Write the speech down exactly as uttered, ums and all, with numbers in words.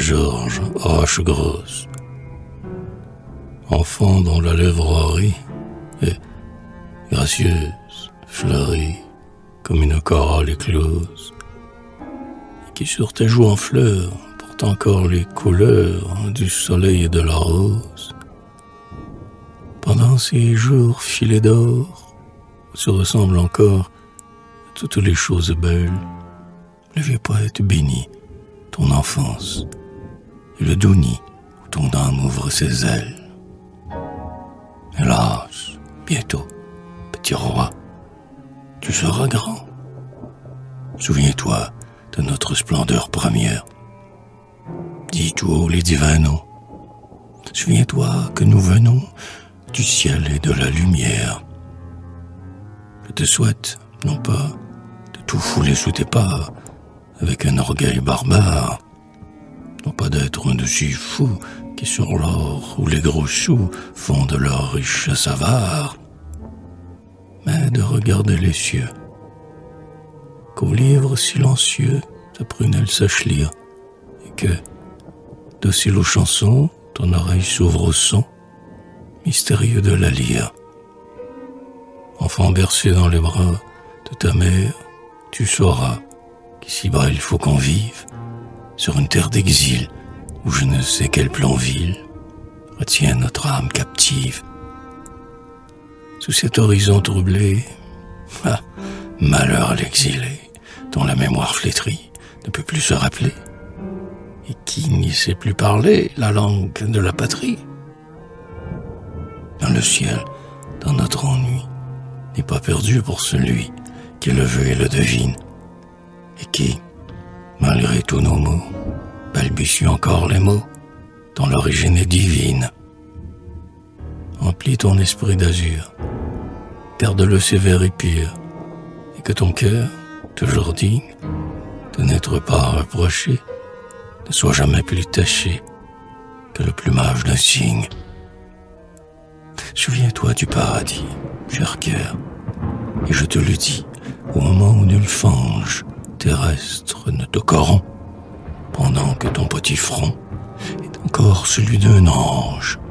Saint-Georges, roche grosse. Enfant dont la lèvrerie est gracieuse, fleurie, comme une corolle éclose, et qui sur tes joues en fleurs porte encore les couleurs du soleil et de la rose. Pendant ces jours filés d'or, où se ressemblent encore à toutes les choses belles, le vieux poète bénit ton enfance et le doux nid où ton âme ouvre ses ailes. Hélas, bientôt, petit roi, tu seras grand. Souviens-toi de notre splendeur première. Dis tout haut les divins noms. Souviens-toi que nous venons du ciel et de la lumière. Je te souhaite, non pas de tout fouler sous tes pas avec un orgueil barbare, non pas d'être un de ces fous qui sur l'or ou les gros sous font de leur richesse avare, mais de regarder les cieux, qu'au livre silencieux ta prunelle sache lire, et que, docile aux chansons, ton oreille s'ouvre au son mystérieux de la lyre. Enfant bercé dans les bras de ta mère, tu sauras qu'ici-bas il faut qu'on vive sur une terre d'exil où je ne sais quel plan vil retient notre âme captive. Sous cet horizon troublé, ah, malheur à l'exilé, dont la mémoire flétrie ne peut plus se rappeler, et qui n'y sait plus parler la langue de la patrie. Dans le ciel, dans notre ennui, n'est pas perdu pour celui qui le veut et le devine, et qui, malgré tous nos mots, balbutie encore les mots dont l'origine est divine. Emplis ton esprit d'azur, garde-le sévère et pur, et que ton cœur, toujours digne de n'être pas reproché, ne soit jamais plus taché que le plumage d'un cygne. Souviens-toi du paradis, cher cœur, et je te le dis, au moment où nulle fange terrestre ne te corrompt, pendant que ton petit front est encore celui d'un ange